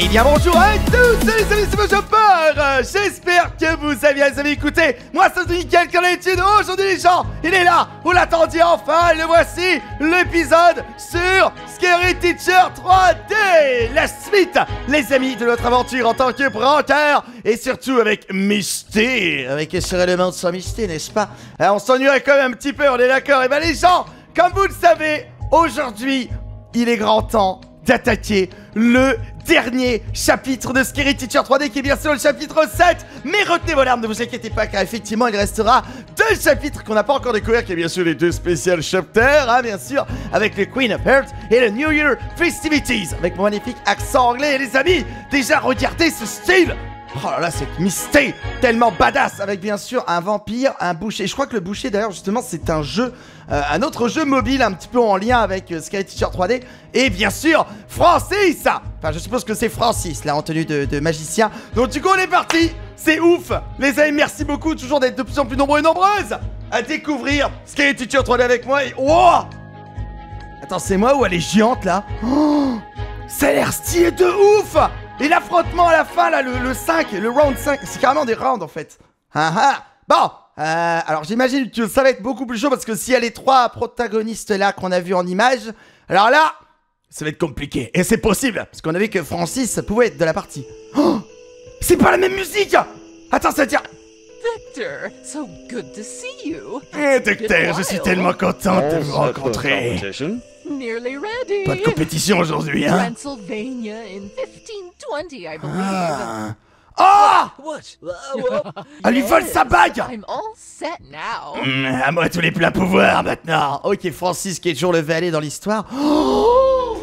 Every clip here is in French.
Eh bien bonjour à tous, salut c'est mon chopper. J'espère que vous avez bien écouté. Moi c'est Nickel comme d'habitude. Aujourd'hui les gens, il est là. Vous l'attendiez enfin, le voici. L'épisode sur Scary Teacher 3D. La suite, les amis, de notre aventure en tant que braqueur. Et surtout avec Misty. Avec assurément sans Misty, n'est-ce pas? On s'ennuierait quand même un petit peu, on est d'accord? Et bien les gens, comme vous le savez, aujourd'hui, il est grand temps d'attaquer le dernier chapitre de Scary Teacher 3D qui est bien sûr le chapitre 7. Mais retenez vos larmes, ne vous inquiétez pas car effectivement il restera deux chapitres qu'on n'a pas encore découvert, qui est bien sûr les deux spécial chapters, hein, bien sûr, avec le Queen of Hearts et le New Year Festivities, avec mon magnifique accent anglais. Et les amis, déjà regardez ce style. Oh là là, cette Misty tellement badass, avec bien sûr un vampire, un boucher. Je crois que le boucher d'ailleurs justement c'est un jeu, un autre jeu mobile un petit peu en lien avec Scary Teacher 3D. Et bien sûr Francis. Enfin je suppose que c'est Francis là en tenue de magicien. Donc du coup on est parti. C'est ouf les amis, merci beaucoup toujours d'être de plus en plus nombreux et nombreuses à découvrir Scary Teacher 3D avec moi. Et oh, attends, c'est moi ou elle est géante là? Oh, ça a l'air stylé de ouf. Et l'affrontement à la fin, là, le 5, le round 5, c'est carrément des rounds en fait. Bon, alors j'imagine que ça va être beaucoup plus chaud parce que s'il y a les trois protagonistes là qu'on a vus en image, alors là, ça va être compliqué. Et c'est possible, parce qu'on a vu que Francis pouvait être de la partie. Oh, c'est pas la même musique. Attends, ça tient. Victor, so good to see you. Docteur, je suis tellement contente de vous rencontrer. Nearly ready. Pas de compétition aujourd'hui, hein? Pennsylvania in 1520, I believe. Oh! What? Elle lui vole sa bague! I'm all set now. À moi tous les pleins pouvoirs maintenant. Ok, Francis qui est toujours le valet dans l'histoire. Oh!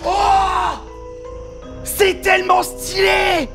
C'est tellement stylé!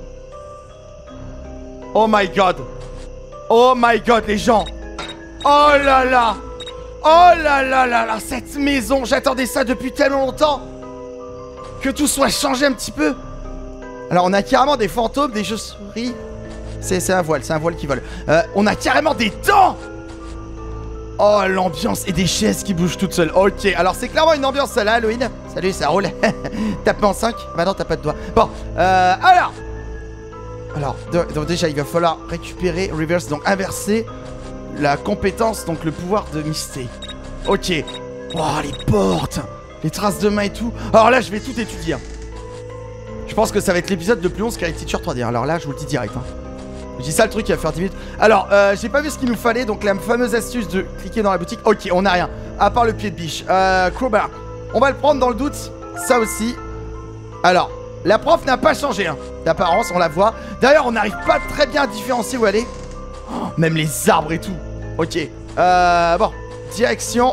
Oh my god! Oh my god les gens! Oh là là! Oh là là là là, cette maison, j'attendais ça depuis tellement longtemps. Que tout soit changé un petit peu. Alors on a carrément des fantômes, des chauves-souris. C'est un voile qui vole. On a carrément des dents. Oh l'ambiance, et des chaises qui bougent toutes seules. Ok, alors c'est clairement une ambiance là, Halloween. Salut, ça roule. Tape en 5. Bah non, t'as pas de doigt. Bon, alors donc déjà il va falloir récupérer, reverse, donc inverser la compétence, donc le pouvoir de Misty. Ok. Oh, les portes, les traces de main et tout. Alors là, je vais tout étudier. Je pense que ça va être l'épisode le plus long Scary Teacher 3D. Alors là, je vous le dis direct. Je dis ça, le truc qui va faire 10 minutes. Alors, j'ai pas vu ce qu'il nous fallait. Donc la fameuse astuce de cliquer dans la boutique. Ok, on a rien. À part le pied de biche. Crowbar. On va le prendre dans le doute. Ça aussi. Alors, la prof n'a pas changé, hein, d'apparence, on la voit. D'ailleurs, on n'arrive pas très bien à différencier où elle est. Oh, même les arbres et tout. Ok, bon, direction.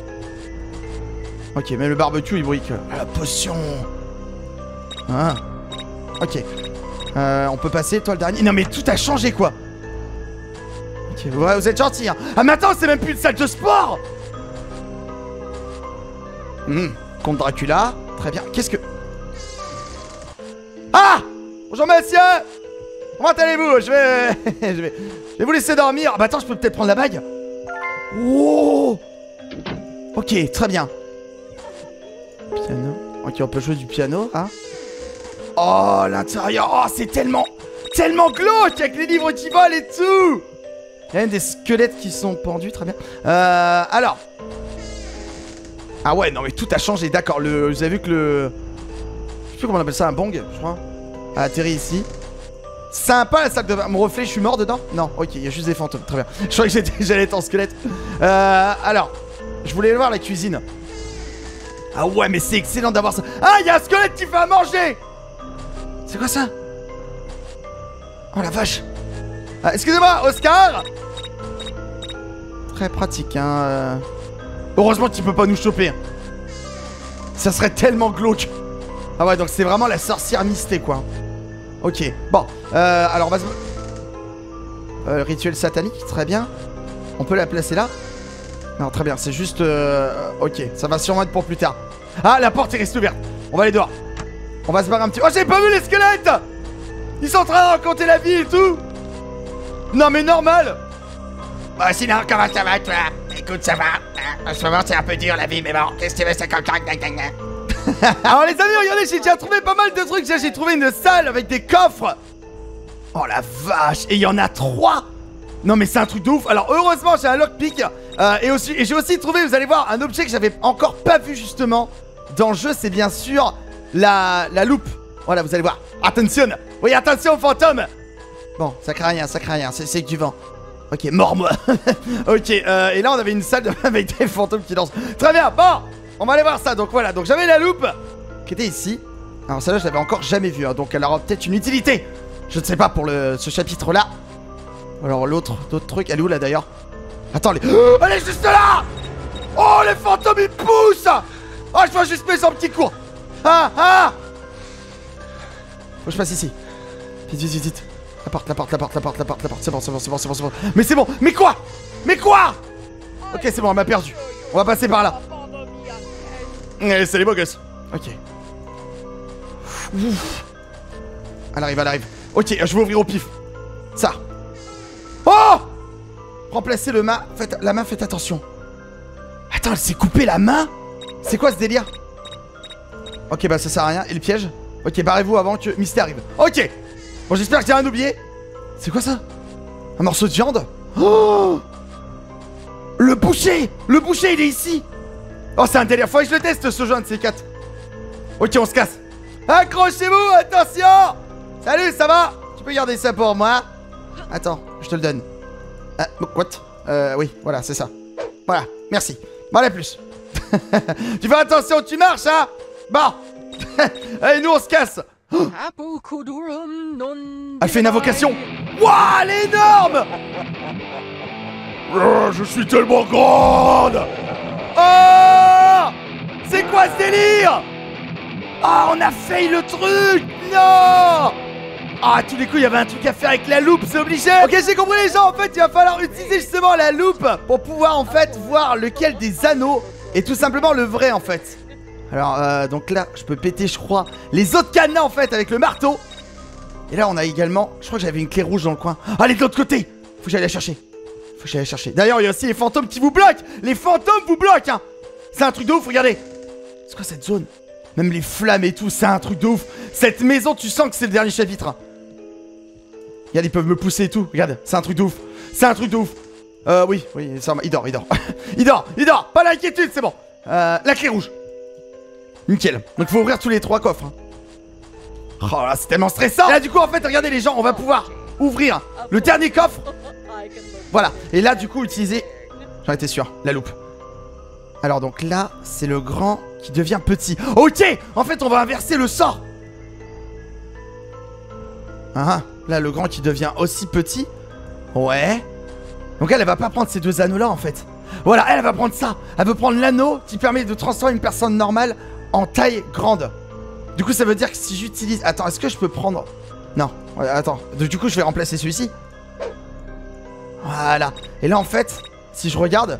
Ok, mais le barbecue il brille que. La potion. Ah. Ok. On peut passer, toi le dernier. Non mais tout a changé quoi. Ok, ouais, vous êtes gentil, hein. Ah mais attends, c'est même plus une salle de sport. Contre Dracula, très bien. Qu'est-ce que... Ah! Bonjour monsieur. Comment allez-vous? Je vais vous laisser dormir. Bah attends, je peux peut-être prendre la bague. Oh! Ok, très bien. Piano. Ok, on peut jouer du piano, hein. Oh, l'intérieur. Oh, c'est tellement glauque avec les livres qui volent et tout. Il y a même des squelettes qui sont pendus, très bien. Alors. Ah ouais, non mais tout a changé, d'accord. Vous avez vu que le... Je sais plus comment on appelle ça, un bong, je crois. A atterri ici. Sympa la salle de bain. Mon reflet, je suis mort dedans? Non, ok, il y a juste des fantômes, très bien. Je croyais que j'allais être en squelette. Alors, je voulais voir la cuisine. Ah ouais, mais c'est excellent d'avoir ça. Ah, il y a un squelette qui fait à manger. C'est quoi ça? Oh la vache. Excusez-moi, Oscar. Très pratique, hein. Heureusement qu'il peut pas nous choper. Ça serait tellement glauque. Ah ouais, donc c'est vraiment la sorcière Misty, quoi. Ok, bon, alors on va se... rituel satanique, très bien. On peut la placer là? Non, très bien, c'est juste... ok, ça va sûrement être pour plus tard. Ah, la porte est restée ouverte. On va aller dehors. On va se barrer un petit... Oh, j'ai pas vu les squelettes. Ils sont en train de raconter la vie et tout. Non, mais normal. Bon, sinon, comment ça va, toi? Écoute, ça va. En ce moment, c'est un peu dur, la vie, mais bon, qu'est-ce que tu veux, c'est comme ça. Alors les amis, regardez, j'ai déjà trouvé pas mal de trucs. J'ai trouvé une salle avec des coffres. Oh la vache. Et il y en a 3. Non mais c'est un truc de ouf. Alors heureusement j'ai un lockpick. Et j'ai aussi trouvé, vous allez voir, un objet que j'avais encore pas vu justement dans le jeu. C'est bien sûr la loupe. Voilà, vous allez voir. Attention. Oui, attention fantôme. Bon, ça craint rien, c'est que du vent. Ok, mort-moi. Ok, et là on avait une salle avec des fantômes qui dansent. Très bien, bon, on va aller voir ça. Donc voilà, donc j'avais la loupe qui était ici. Alors celle-là je l'avais encore jamais vue, hein, donc elle aura peut-être une utilité. Je ne sais pas pour ce chapitre-là. Alors l'autre truc, elle est où là d'ailleurs? Attends, elle est juste là. Oh, les fantômes ils poussent. Oh, je vois juste mes en petit cours. Ah. Faut que je passe ici. Vite. La porte. C'est bon. Mais c'est bon. Mais quoi? Ok, c'est bon, elle m'a perdu. On va passer par là. C'est les beaux gosses. Ok. Ouf. Elle arrive. Ok, je vais ouvrir au pif. Ça. Oh! Remplacez la main, faites attention. Attends, elle s'est coupée la main? C'est quoi ce délire? Ok, bah ça sert à rien. Et le piège? Ok, barrez-vous avant que Misty arrive. Ok. Bon, j'espère que j'ai rien oublié. C'est quoi ça? Un morceau de viande? Oh! Le boucher, il est ici. Oh, c'est un délire. Faut que je le teste ce jeu, un de ces 4. Ok, on se casse. Accrochez-vous, attention. Salut, ça va? Tu peux garder ça pour moi? Attends, je te le donne. What? Oui, voilà, c'est ça. Voilà, merci. Bon, allez, plus. Tu fais attention, tu marches, hein? Bon. Allez, nous, on se casse. Elle fait une invocation. Waouh, elle est énorme. Je suis tellement grande. Oh, c'est quoi ce délire? Oh, on a failli le truc. Non. Ah, à tous les coups, il y avait un truc à faire avec la loupe, c'est obligé. Ok, j'ai compris les gens, en fait, il va falloir utiliser justement la loupe pour pouvoir en fait voir lequel des anneaux est tout simplement le vrai en fait. Alors, donc là, je peux péter, je crois, les autres cadenas en fait avec le marteau. Et là, on a également, je crois que j'avais une clé rouge dans le coin. Ah, elle est de l'autre côté. Faut que j'aille la chercher. D'ailleurs, il y a aussi les fantômes qui vous bloquent. Les fantômes vous bloquent, hein. C'est un truc de ouf, regardez. C'est quoi cette zone? Même les flammes et tout, c'est un truc de ouf. Cette maison, tu sens que c'est le dernier chapitre. Regarde, ils peuvent me pousser et tout. Regarde, c'est un truc de ouf. Oui, il dort. il dort. Pas d'inquiétude, c'est bon. La clé rouge. Nickel. Donc, faut ouvrir tous les 3 coffres. Hein. Oh là, c'est tellement stressant. Et là, du coup, en fait, regardez les gens, on va pouvoir ouvrir le dernier coffre. Voilà. Et là, du coup, utiliser, j'en étais sûr, la loupe. Alors, donc là, c'est le grand qui devient petit. Ok. En fait, on va inverser le sort. Là, le grand qui devient aussi petit. Ouais. Donc elle va pas prendre ces 2 anneaux-là, en fait. Voilà, elle va prendre ça. Elle veut prendre l'anneau qui permet de transformer une personne normale en taille grande. Du coup, ça veut dire que si j'utilise... Attends, est-ce que je peux prendre... Non, ouais, attends. Du coup, je vais remplacer celui-ci. Voilà. Et là, en fait, si je regarde...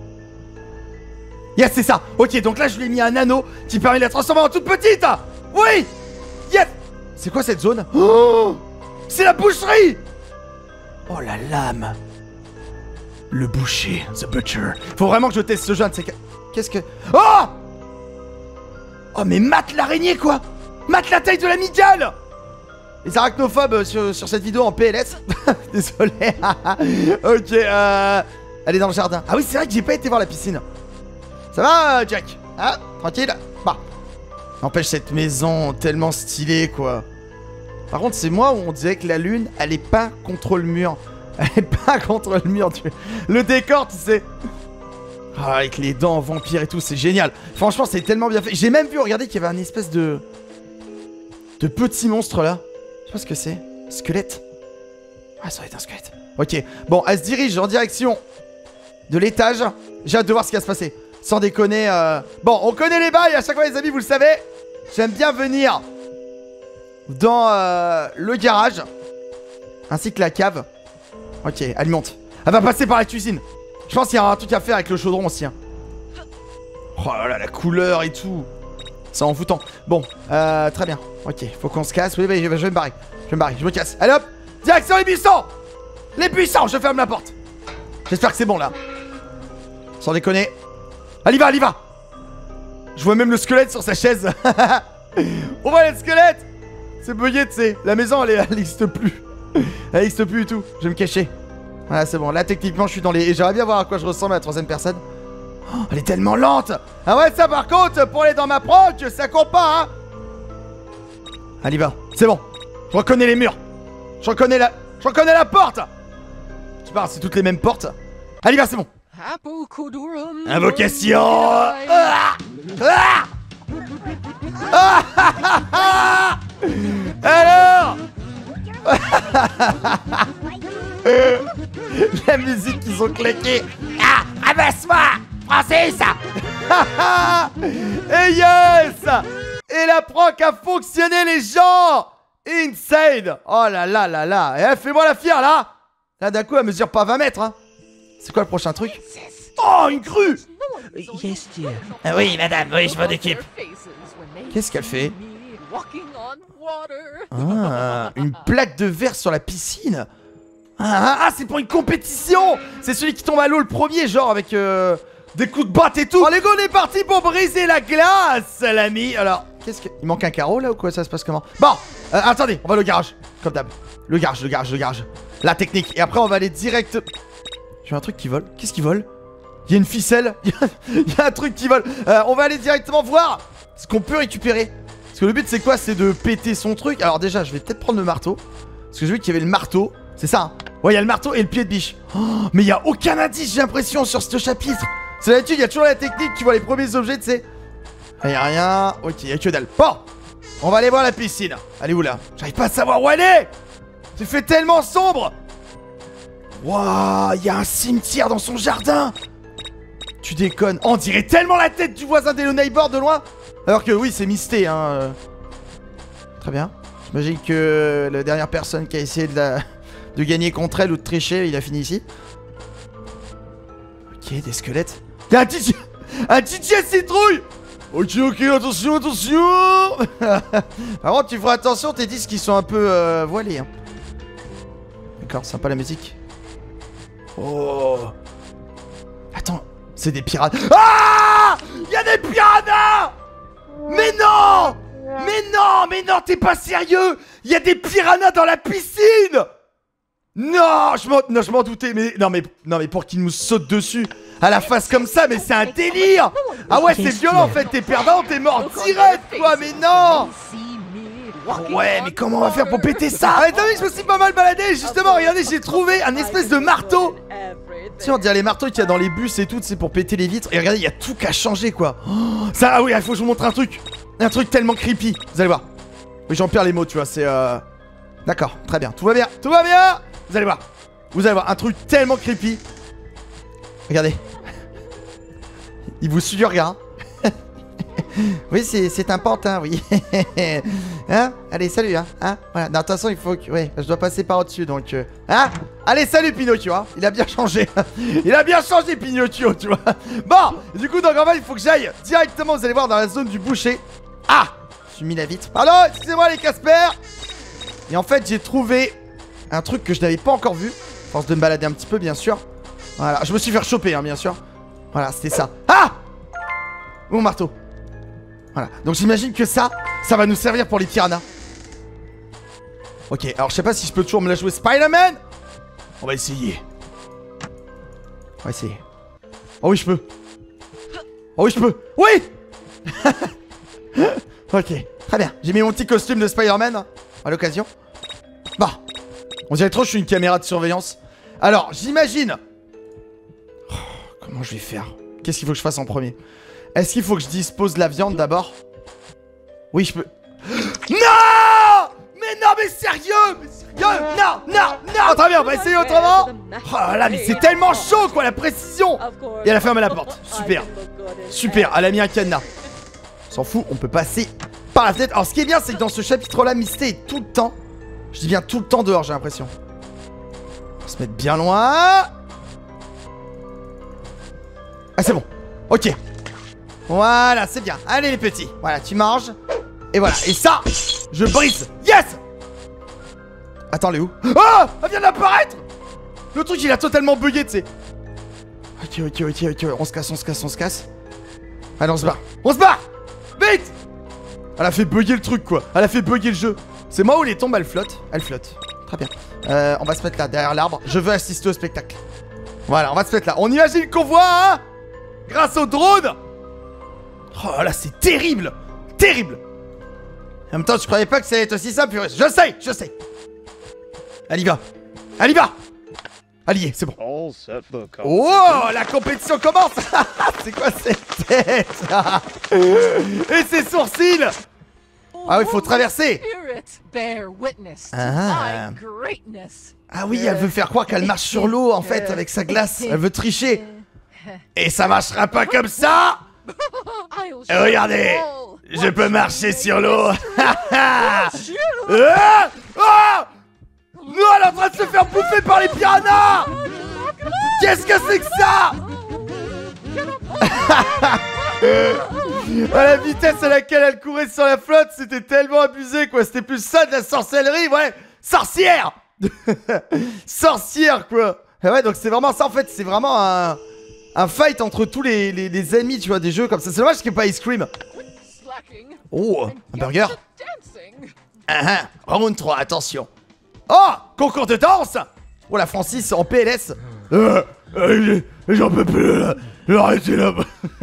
Yes, c'est ça. Ok, donc là, je lui ai mis un anneau qui permet de la transformer en toute petite. Oui. Yes. C'est quoi cette zone? Oh, c'est la boucherie. Oh, la lame. Le boucher, the butcher. Faut vraiment que je teste ce jeu. Qu'est-ce que... Oh. Oh, mais mate l'araignée, quoi. Mate la taille de l'amygdale. Les arachnophobes sur cette vidéo en PLS. Désolé. Ok, elle est dans le jardin. Ah oui, c'est vrai que j'ai pas été voir la piscine. Ça va, Jack? Ah, tranquille. Bah, n'empêche, cette maison tellement stylée, quoi. Par contre, c'est moi où on disait que la lune, elle est pas contre le mur. Elle est pas contre le mur. Le décor, tu sais. Ah, avec les dents vampires et tout, c'est génial. Franchement, c'est tellement bien fait. J'ai même vu, regardez, qu'il y avait un espèce de petit monstre là. Je sais pas ce que c'est. Squelette. Ah, ça va être un squelette. Ok. Bon, elle se dirige en direction de l'étage. J'ai hâte de voir ce qui va se passer. Sans déconner. Bon, on connaît les bails. À chaque fois, les amis, vous le savez. J'aime bien venir dans le garage. Ainsi que la cave. Ok, elle monte. Elle va passer par la cuisine. Je pense qu'il y a un truc à faire avec le chaudron aussi. Hein. Oh là là, la couleur et tout. C'est envoûtant. Bon, très bien. Ok, faut qu'on se casse. Oui, je vais me barrer. Je me casse. Allez hop. Direction les buissons. Les buissons, je ferme la porte. J'espère que c'est bon là. Sans déconner. Allez, y va. Je vois même le squelette sur sa chaise. On voit le squelette. C'est bugué, tu sais. La maison, elle n'existe plus. Elle n'existe plus du tout. Je vais me cacher. Voilà, c'est bon. Là, techniquement, je suis dans les... Et j'aimerais bien voir à quoi je ressemble à la troisième personne. Oh, elle est tellement lente. Ah ouais, ça, par contre, pour aller dans ma proc, ça compte pas, hein. Allez, va. C'est bon. Je reconnais les murs. Je reconnais la porte. Tu parles, c'est toutes les mêmes portes. Allez, va, c'est bon. Invocation. Alors. La musique qu'ils ont claqué. Ah, abaisse-moi! Français, ça! Et yes! Et la proc a fonctionné, les gens! Insane! Oh là là là là! Eh, fais-moi la fière, là! Là, d'un coup, elle mesure pas 20 mètres, hein! C'est quoi le prochain truc? Oh, une crue! Yes, dear. Ah oui, madame, oui, je m'en occupe. Qu'est-ce qu'elle fait? Ah, une plaque de verre sur la piscine. C'est pour une compétition. C'est celui qui tombe à l'eau le premier, genre avec des coups de batte et tout. Oh les gars, on est parti pour briser la glace, l'ami. Alors, qu'est-ce que... Il manque un carreau là ou quoi? Ça se passe comment? Bon, attendez, on va au garage, comme d'hab. Le garage. La technique. Et après, on va aller direct... J'ai un truc qui vole. Qu'est-ce qui vole? Il y a une ficelle. Il y a un truc qui vole. On va aller directement voir ce qu'on peut récupérer. Parce que le but c'est quoi? C'est de péter son truc. Alors déjà je vais peut-être prendre le marteau. Parce que j'ai vu qu'il y avait le marteau. C'est ça, hein? Ouais, il y a le marteau et le pied de biche. Oh, mais il n'y a aucun indice, j'ai l'impression, sur ce chapitre. C'est d'habitude, il y a toujours la technique, tu vois les premiers objets, tu sais. Il n'y a rien. Ok, il n'y a que dalle. Bon, on va aller voir la piscine. Elle est où là? J'arrive pas à savoir où elle est. C'est fait tellement sombre. Waouh, il y a un cimetière dans son jardin. Tu déconnes. On dirait tellement la tête du voisin d'Hello Neighbor de loin. Alors que oui, c'est misté, hein. Très bien. J'imagine que la dernière personne qui a essayé de gagner contre elle ou de tricher, il a fini ici. Ok, des squelettes. Y'a un DJ citrouille. Ok, attention. Par contre, tu feras attention, tes disques qui sont un peu voilés, hein. D'accord, sympa la musique. Oh. Attends, c'est des pirates. Ah! Y'a des piranhas! Mais non, t'es pas sérieux? Il y a des piranhas dans la piscine! Non, je m'en doutais, mais non mais pour qu'ils nous sautent dessus à la face comme ça, mais c'est un délire! Ah ouais, c'est violent en fait, t'es perdant, t'es mort direct quoi, mais non! Ouais, mais comment on va faire pour péter ça? Ah, t'as vu que je me suis pas mal baladé, justement, regardez, j'ai trouvé un espèce de marteau. Tu sais, on dirait les marteaux qu'il y a dans les bus et tout, c'est pour péter les vitres. Et regardez, il y a tout qu'à changer quoi. Oh, ça, ah oui, il faut que je vous montre un truc. Un truc tellement creepy, vous allez voir. Oui, j'en perds les mots, tu vois, c'est D'accord, très bien, tout va bien. Vous allez voir, un truc tellement creepy. Regardez. Il vous suit du regard. Oui, c'est un pantin, oui. Hein? Allez, salut, hein? Voilà. Non, de toute façon, il faut que... Ouais, je dois passer par au-dessus, donc... Hein? Allez, salut, Pinocchio, hein? Il a bien changé. Il a bien changé, Pinocchio, tu vois. Bon, du coup, donc, en fait, il faut que j'aille directement, vous allez voir, dans la zone du boucher. Ah! Je suis mis la vitre. Pardon, excusez-moi, les Casper. Et en fait, j'ai trouvé un truc que je n'avais pas encore vu. Force de me balader un petit peu, bien sûr. Voilà, je me suis fait choper, hein, bien sûr. Voilà, c'était ça. Ah! Mon marteau. Voilà, donc j'imagine que ça va nous servir pour les piranhas. Ok, alors je sais pas si je peux toujours me la jouer Spider-Man. On va essayer. Oh oui, je peux. Oui. Ok, très bien. J'ai mis mon petit costume de Spider-Man à l'occasion. Bon, on dirait trop que je suis une caméra de surveillance. Alors, j'imagine... Oh, comment je vais faire? Qu'est-ce qu'il faut que je fasse en premier? Est-ce qu'il faut que je dispose de la viande d'abord? Oui, je peux... Non! Mais sérieux! Non! Très bien, on va essayer autrement. Oh là, mais c'est tellement chaud, quoi, la précision! Et elle a fermé la porte. Super, elle a mis un cadenas. On s'en fout, on peut passer par la fenêtre. Alors, ce qui est bien, c'est que dans ce chapitre-là, Misté est tout le temps... Je dis bien tout le temps dehors, j'ai l'impression. On va se mettre bien loin. Ah, c'est bon. Ok. Voilà, c'est bien. Allez les petits. Voilà, tu manges. Et voilà. Et ça, je brise. Yes! Attends, elle est où? Oh! Elle vient d'apparaître! Le truc, il a totalement bugué, tu sais. Ok. On se casse. Allez, on se barre. On se barre. Vite. Elle a fait bugger le truc, quoi. Elle a fait bugger le jeu. C'est moi où les tombes, elles flottent. Elles flottent. Très bien. On va se mettre là, derrière l'arbre. Je veux assister au spectacle. Voilà, on va se mettre là. On imagine qu'on voit, hein, grâce au drone. Oh là, c'est terrible. Terrible. En même temps, je croyais pas que ça allait être aussi simple. Je sais, je sais. Elle y va. Elle y va. Elle y est, c'est bon. Oh, la compétition commence. C'est quoi cette tête? Et ses sourcils. Ah oui, il faut traverser. Ah oui, elle veut faire croire qu'elle marche sur l'eau, en fait, avec sa glace. Elle veut tricher. Et ça marchera pas comme ça. Et regardez, je peux marcher sur l'eau. Non, elle est en train de se faire bouffer par les piranhas. Qu'est-ce que c'est que ça? À la vitesse à laquelle elle courait sur la flotte, c'était tellement abusé, quoi. C'était plus ça de la sorcellerie, ouais. Sorcière. Sorcière, quoi. Et ouais, donc c'est vraiment ça, en fait. C'est vraiment un fight entre tous les amis, tu vois, des jeux comme ça. C'est dommage qu'il n'y ait pas Ice Cream. Oh, un burger. Round 3, attention. Oh, concours de danse. Oh, la Francis en PLS. J'en peux plus. Arrêtez là.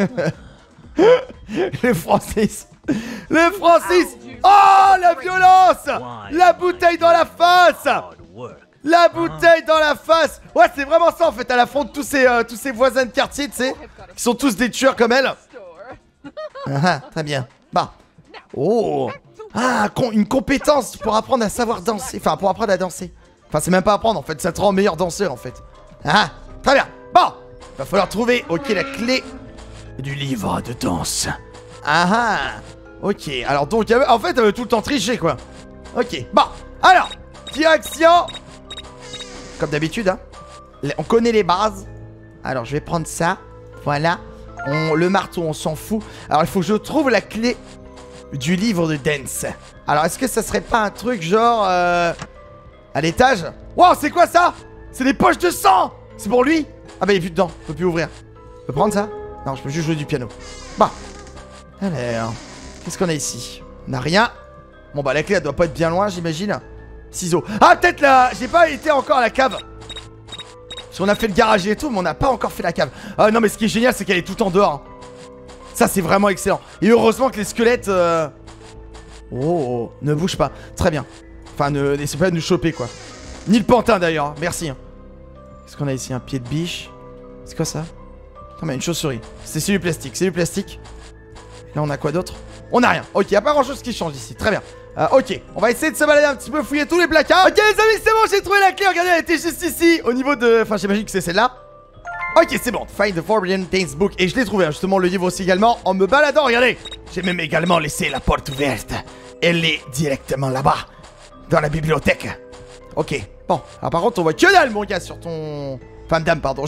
Le Francis. Le Francis. Oh, la violence. La bouteille dans la face. La bouteille dans la face. Ouais, c'est vraiment ça en fait. Elle affronte tous ses voisins de quartier, tu sais, qui sont tous des tueurs comme elle. Très bien. Bah. Oh. Ah, une compétence pour apprendre à savoir danser. Enfin, pour apprendre à danser. Enfin, c'est même pas apprendre en fait. Ça te rend meilleur danseur en fait. Ah, très bien. Bon, va falloir trouver, ok, la clé du livre de danse. Ok, alors donc, en fait, elle veut tout le temps tricher quoi. Ok, bon, alors, direction. Comme d'habitude, hein. On connaît les bases. Alors, je vais prendre ça. Voilà. Le marteau, on s'en fout. Alors, il faut que je trouve la clé du livre de dance. Alors, est-ce que ça serait pas un truc genre... à l'étage? Wow, c'est quoi ça? C'est des poches de sang. C'est pour lui? Ah bah il est plus dedans, je peux plus ouvrir. Je peux prendre ça? Non, je peux juste jouer du piano. Bah. Alors, qu'est-ce qu'on a ici? On n'a rien. Bon bah la clé elle doit pas être bien loin, j'imagine. Ciseaux. Ah peut-être là, j'ai pas été encore à la cave. Si on a fait le garage et tout, mais on n'a pas encore fait la cave. Ah non mais ce qui est génial c'est qu'elle est tout en dehors. Ça c'est vraiment excellent. Et heureusement que les squelettes Oh, ne bouge pas. Très bien. Enfin, n'essaie pas de nous choper quoi. Ni le pantin d'ailleurs, merci. Qu'est-ce qu'on a ici? Un pied de biche. C'est quoi ça? Attends, mais une chauve-souris. C'est du plastique, c'est du plastique. Là on a quoi d'autre? On a rien. Ok, y'a pas grand chose qui change ici. Très bien. Ok, on va essayer de se balader un petit peu, fouiller tous les placards. Ok les amis, c'est bon, j'ai trouvé la clé. Regardez, elle était juste ici. Au niveau de... Enfin, j'imagine que c'est celle-là. Ok, c'est bon. Find the Forbidden Things Book. Et je l'ai trouvé, hein, justement, le livre aussi également. En me baladant, regardez. J'ai même également laissé la porte ouverte. Elle est directement là-bas. Dans la bibliothèque. Ok, bon. Alors par contre, on voit que dalle, mon gars, sur ton... Enfin, dame, pardon.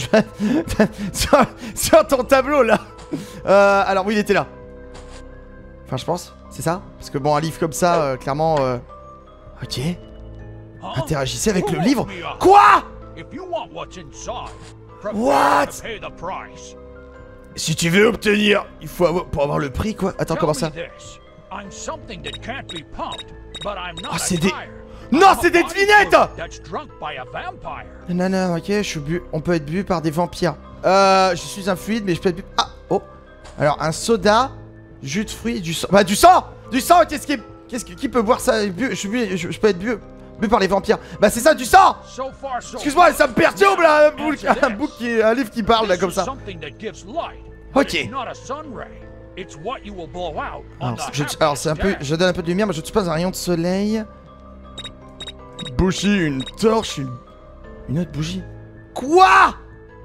sur ton tableau, là. Alors, oui, il était là. Enfin, je pense. C'est ça? Parce que bon, un livre comme ça, clairement... Ok. Interagissez avec le livre. Quoi? What? Si tu veux obtenir... Il faut avoir... Pour avoir le prix, quoi. Attends, comment ça? Oh, c'est des... Non, c'est des devinettes! Non, non, ok, je suis bu... On peut être bu par des vampires. Je suis un fluide, mais je peux être bu... Ah, oh. Alors, un soda, jus de fruits, du sang... Bah, du sang! Du sang, qui peut boire ça? Je peux être bu par les vampires. Bah, c'est ça, du sang! Excuse-moi, ça me perturbe, là, un livre qui parle, là, comme ça. Ok. Alors, c'est un peu... Je donne un peu de lumière, mais je ne suis pas un rayon de soleil. Bougie, une torche, une autre bougie. Quoi?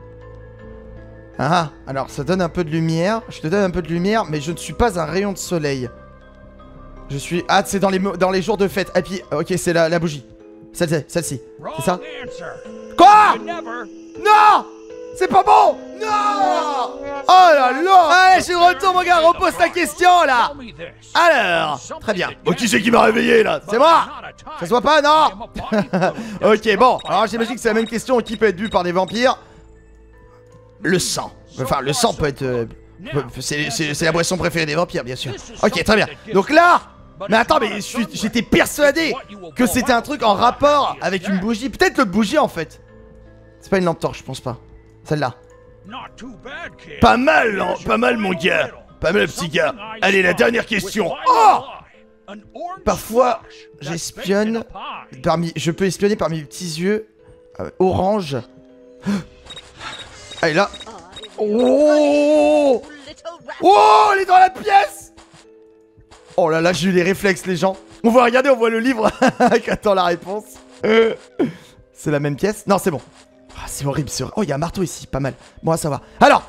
Ah, alors ça donne un peu de lumière. Je te donne un peu de lumière, mais je ne suis pas un rayon de soleil. Je suis... Ah, c'est dans les jours de fête. Et puis, ok, c'est la bougie. Celle-ci, c'est ça? Quoi? Non! C'est pas bon! Non! Oh là là! Allez, je suis de retour, mon gars, repose ta question, là! Alors, très bien. Oh, qui c'est qui m'a réveillé, là? C'est moi! Ça se voit pas, non? Ok, bon, alors j'imagine que c'est la même question. Qui peut être bu par des vampires? Le sang. Enfin, le sang peut être... C'est la boisson préférée des vampires, bien sûr. Ok, très bien. Donc là... Mais attends, mais j'étais persuadé que c'était un truc en rapport avec une bougie. Peut-être l'autre bougie, en fait. C'est pas une lampe torche, je pense pas. Celle-là. Pas mal, hein, pas mal, mon gars. Pas mal, petit gars. Allez, la dernière question. Oh! Parfois, j'espionne parmi... Je peux espionner parmi mes petits yeux orange. Allez, là. Oh! Oh, elle est dans la pièce! Oh là là, j'ai eu les réflexes, les gens. On va regarder, on voit le livre qui attend la réponse. C'est la même pièce? Non, c'est bon. Ah, c'est horrible, c'est horrible. Oh, il y a un marteau ici, pas mal. Bon, à savoir. Alors,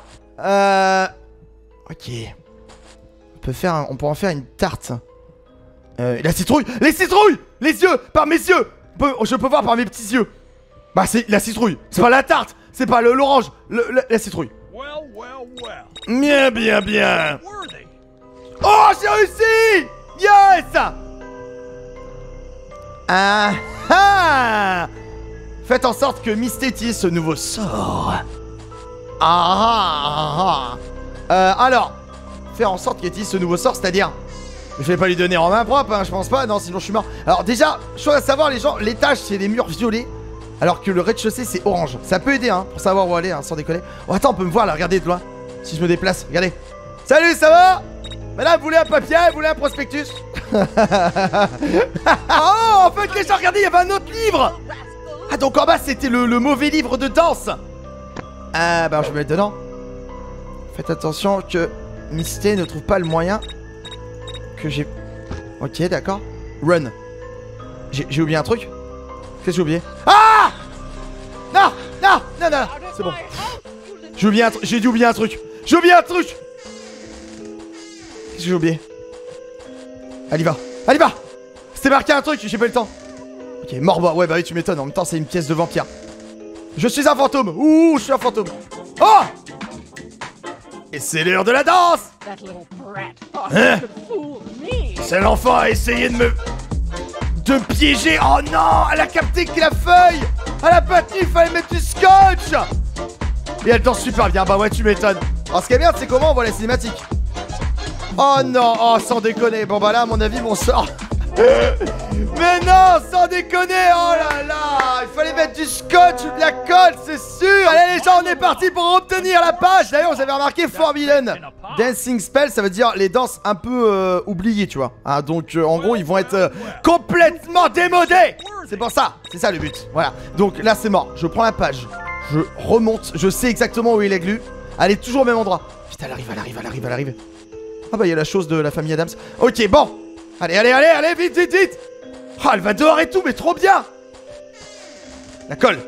ok. On peut en faire une tarte. La citrouille! Les citrouilles! Les yeux! Par mes yeux! Je peux voir par mes petits yeux. Bah, c'est la citrouille. C'est pas la tarte. C'est pas l'orange. La citrouille. Bien, bien, bien. Oh, j'ai réussi! Yes! Ah ah! Faites en sorte que Misté utilise ce nouveau sort. Alors, faire en sorte qu'il utilise ce nouveau sort, c'est-à-dire... Je vais pas lui donner en main propre, hein, je pense pas, non, sinon je suis mort. Alors déjà, chose à savoir, les gens, l'étage c'est les murs violets, alors que le rez-de-chaussée c'est orange. Ça peut aider, hein, pour savoir où aller, hein, sans déconner. Oh, attends, on peut me voir là, regardez de loin. Si je me déplace, regardez. Salut, ça va? Madame, vous voulez un papier? Vous voulez un prospectus? Oh, en fait, les gens, regardez, il y avait un autre livre. Ah, donc en bas, c'était le mauvais livre de danse. Ah, bah, je vais mettre dedans. Faites attention que Misté ne trouve pas le moyen que j'ai... Ok, d'accord. Run. J'ai oublié un truc? Qu'est-ce que j'ai oublié? Ah! Non, non, non, non, c'est bon. J'ai oublié un truc, j'ai dû oublier un truc. J'ai oublié un truc. Qu'est-ce que j'ai oublié? Allez, va. Allez, va. C'était marqué un truc, j'ai pas eu le temps. Ok, mort, ouais, bah oui, tu m'étonnes. En même temps, c'est une pièce de vampire. Je suis un fantôme. Ouh, je suis un fantôme. Oh! Et c'est l'heure de la danse! Hein? C'est l'enfant a essayé de me piéger. Oh non! Elle a capté que la feuille! Elle a pas tenu, il fallait mettre du scotch! Et elle danse super bien, bah ouais, tu m'étonnes. Alors ce qui est bien, c'est comment on voit la cinématique. Oh non, oh sans déconner. Bon bah là, à mon avis, mon sort. Mais non, sans déconner. Oh là là, il fallait mettre du scotch ou de la colle, c'est sûr. Allez les gens, on est parti pour obtenir la page. D'ailleurs, j'avais remarqué Forbidden Dancing Spell, ça veut dire les danses un peu oubliées, tu vois, hein, donc en gros, ils vont être complètement démodés. C'est pour ça, c'est ça le but. Voilà, donc là c'est mort, je prends la page. Je remonte, je sais exactement où il est glu. Elle est toujours au même endroit. Putain, elle arrive, elle arrive, elle arrive, elle arrive. Ah bah il y a la chose de la famille Adams. Ok, bon. Allez, allez, allez, allez, vite, vite, vite. Oh, elle va dehors et tout, mais trop bien. La colle.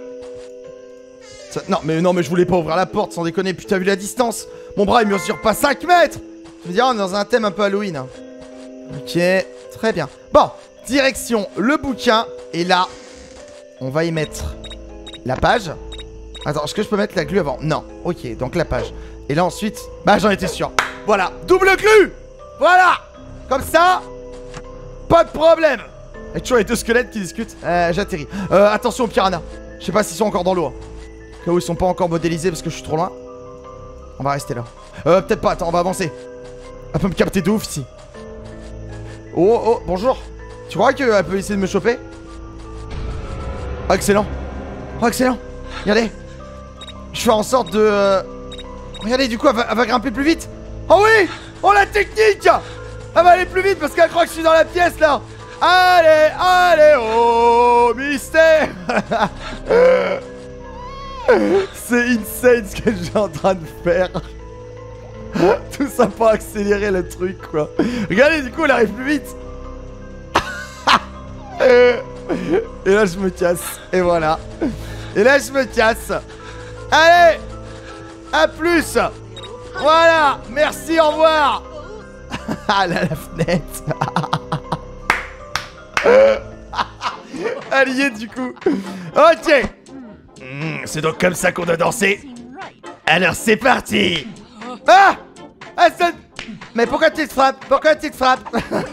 Ça, non, mais je voulais pas ouvrir la porte, sans déconner. Putain, vu la distance. Mon bras, il mesure pas 5 mètres. Je veux dire, on est dans un thème un peu Halloween. Hein. Ok, très bien. Bon, direction le bouquin. Et là, on va y mettre la page. Attends, est-ce que je peux mettre la glu avant? Non. Ok, donc la page. Et là, ensuite... Bah, j'en étais sûr. Voilà, double glu. Voilà. Comme ça, pas de problème. Et toujours les deux squelettes qui discutent. J'atterris. Attention aux piranhas. Je sais pas s'ils sont encore dans l'eau. Hein. Au cas où ils sont pas encore modélisés parce que je suis trop loin. On va rester là. Peut-être pas, attends, on va avancer. Elle peut me capter de ouf ici. Oh, oh, bonjour. Tu crois qu'elle peut essayer de me choper? Oh, excellent. Oh, excellent. Regardez. Je fais en sorte de... Regardez, du coup, elle va grimper plus vite. Oh oui. Oh, la technique. Elle va aller plus vite parce qu'elle croit que je suis dans la pièce, là. Allez, allez, oh, mystère. C'est insane ce que j'ai en train de faire. Tout ça pour accélérer le truc, quoi. Regardez, du coup, elle arrive plus vite. Et là, je me casse. Et voilà. Et là, je me casse. Allez, à plus. Voilà, merci, au revoir. Ah là, la fenêtre. Elle y est, du coup. Ok. C'est donc comme ça qu'on doit danser. Alors c'est parti. Ah, ah ça... Mais pourquoi tu te frappes? Pourquoi tu te frappes?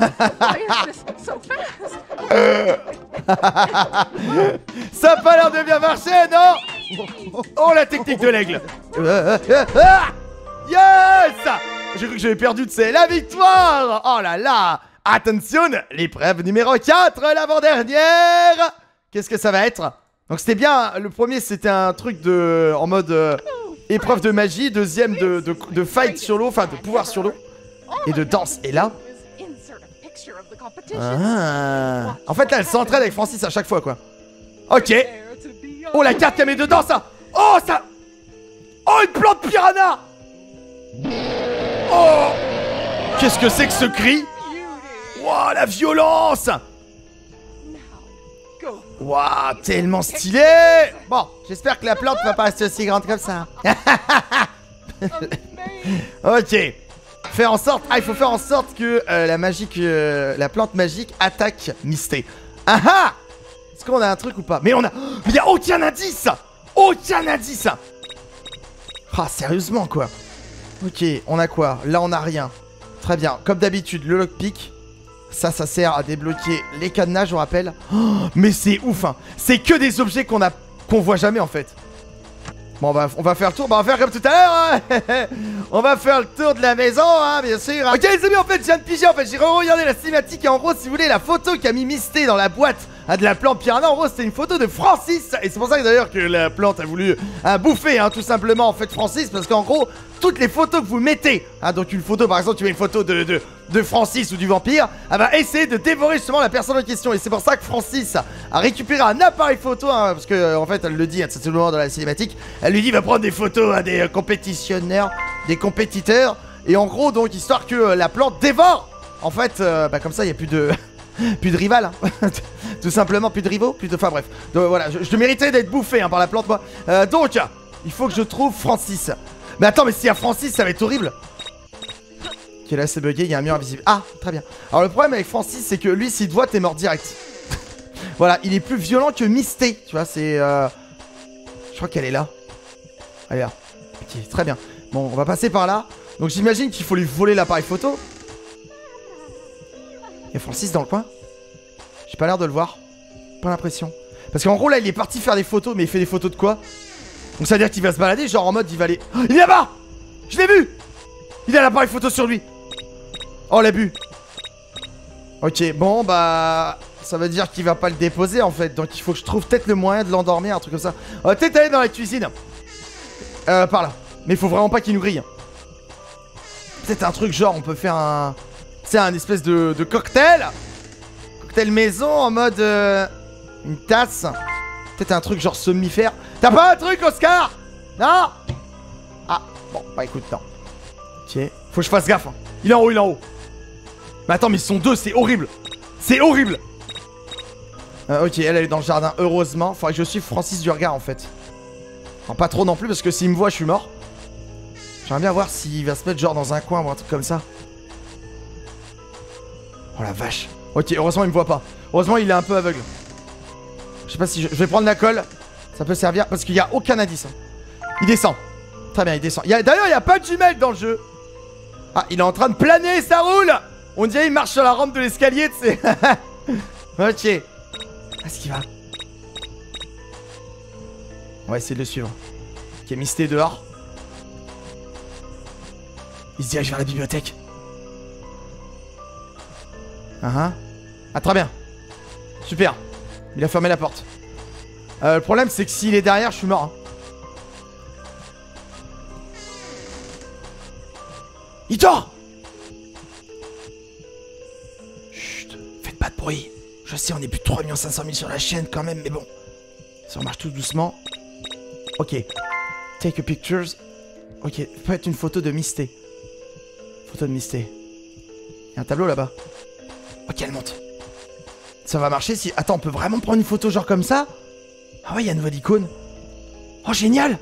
Ça a pas l'air de bien marcher, non? Oh, la technique de l'aigle. Yes! J'ai cru que j'avais perdu, tu sais, la victoire! Oh là là! Attention, l'épreuve numéro 4, l'avant-dernière! Qu'est-ce que ça va être? Donc c'était bien, le premier c'était un truc de... en mode épreuve de magie, deuxième de fight sur l'eau, enfin de pouvoir sur l'eau, et de danse. Et là... Ah. En fait là elle s'entraîne avec Francis à chaque fois quoi. Ok. Oh la carte qu'elle met dedans ça. Oh ça. Oh une plante piranha. Oh. Qu'est-ce que c'est que ce cri? Wow la violence. Waouh, tellement stylé. Bon, j'espère que la plante va pas rester aussi grande comme ça. Ok. Faire en sorte... Ah, il faut faire en sorte que la plante magique attaque Misté. Ah ah. Est-ce qu'on a un truc ou pas? Mais on a... Il y a aucun indice. Aucun indice. Ah, sérieusement quoi. Ok, on a quoi? Là, on a rien. Très bien. Comme d'habitude, le lockpick. Ça sert à débloquer les cadenas, je vous rappelle. Oh, mais c'est ouf, hein. C'est que des objets qu'on voit jamais, en fait. Bon, on va faire le tour. Bah, on va faire comme tout à l'heure, hein. On va faire le tour de la maison, hein, bien sûr. Ok, les amis, en fait, je viens de piger. En fait, j'ai regardé la cinématique. Et en gros, si vous voulez, la photo qu'a mis Misté dans la boîte de la plante piranha, en gros, c'était une photo de Francis. Et c'est pour ça que d'ailleurs que la plante a voulu bouffer, hein, tout simplement, en fait, Francis. Parce qu'en gros, toutes les photos que vous mettez, hein, donc une photo, par exemple, tu mets une photo de Francis ou du vampire, elle va essayer de dévorer justement la personne en question. Et c'est pour ça que Francis a récupéré un appareil photo, hein, parce que en fait elle le dit, hein, c'est tout le moment dans la cinématique. Elle lui dit va prendre des photos à des compétitionneurs, des compétiteurs. Et en gros donc histoire que la plante dévore. En fait bah, comme ça il n'y a plus de plus de rival, hein. Tout simplement plus de rivaux, plus de... Enfin bref. Donc voilà, je méritais d'être bouffé hein, par la plante moi. Donc il faut que je trouve Francis. Mais attends, mais s'il y a Francis ça va être horrible. Ok, là c'est bugué, il y a un mur invisible. Ah, très bien. Alors le problème avec Francis, c'est que lui, s'il te voit, t'es mort direct. Voilà, il est plus violent que Misté. Tu vois, c'est... Je crois qu'elle est là. Elle est là. Ok, très bien. Bon, on va passer par là. Donc j'imagine qu'il faut lui voler l'appareil photo. Il y a Francis dans le coin. J'ai pas l'air de le voir. Pas l'impression. Parce qu'en gros, là, il est parti faire des photos, mais il fait des photos de quoi? Donc ça veut dire qu'il va se balader, genre en mode, il va aller... Oh, il est là-bas. Je l'ai vu. Il a l'appareil photo sur lui. Oh, l'a bu. Ok, bon, bah... Ça veut dire qu'il va pas le déposer, en fait. Donc, il faut que je trouve peut-être le moyen de l'endormir, un truc comme ça. On va peut-être aller dans la cuisine. Par là. Mais il faut vraiment pas qu'il nous grille. Peut-être un truc, genre, on peut faire un... Tu sais, un espèce de cocktail. Cocktail maison, en mode... une tasse. Peut-être un truc, genre, somnifère. T'as pas un truc, Oscar? Non? Ah, bon, bah écoute, non. Ok, faut que je fasse gaffe, hein. Il est en haut, il est en haut. Mais attends, mais ils sont deux, c'est horrible. C'est horrible. Ok, elle est dans le jardin, heureusement. Faudrait que je suive Francis du regard, en fait. Enfin, pas trop non plus, parce que s'il me voit, je suis mort. J'aimerais bien voir s'il va se mettre genre dans un coin ou un truc comme ça. Oh la vache. Ok, heureusement, il me voit pas. Heureusement, il est un peu aveugle. Je sais pas si je vais prendre la colle. Ça peut servir, parce qu'il n'y a aucun indice, hein. Il descend. Très bien, il descend. D'ailleurs, il n'y a pas de jumelles dans le jeu. Ah, il est en train de planer, ça roule. On dirait qu'il marche sur la rampe de l'escalier, tu sais. Ok. Est-ce qu'il va? On va essayer de le suivre. Ok, Misté est dehors. Il se dirige vers la bibliothèque. Ah, très bien. Super. Il a fermé la porte. Le problème, c'est que s'il est derrière, je suis mort, hein. Il dort. Chut, faites pas de bruit. Je sais, on est plus de 3 500 000 sur la chaîne quand même, mais bon. Ça marche tout doucement. Ok. Take a pictures. Ok, peut être une photo de Misté. Photo de Misté. Il y a un tableau là-bas. Ok, elle monte. Ça va marcher si... Attends, on peut vraiment prendre une photo genre comme ça? Ah ouais, il y a une nouvelle icône. Oh, génial.